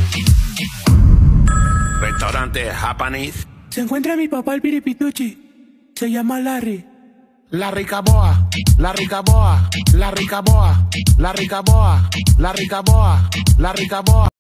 Restaurante japonés. Se encuentra mi papá el piripituchi. Se llama Larry. La Ricaboa, la Ricaboa, la Ricaboa, la Ricaboa, la Ricaboa, la Ricaboa.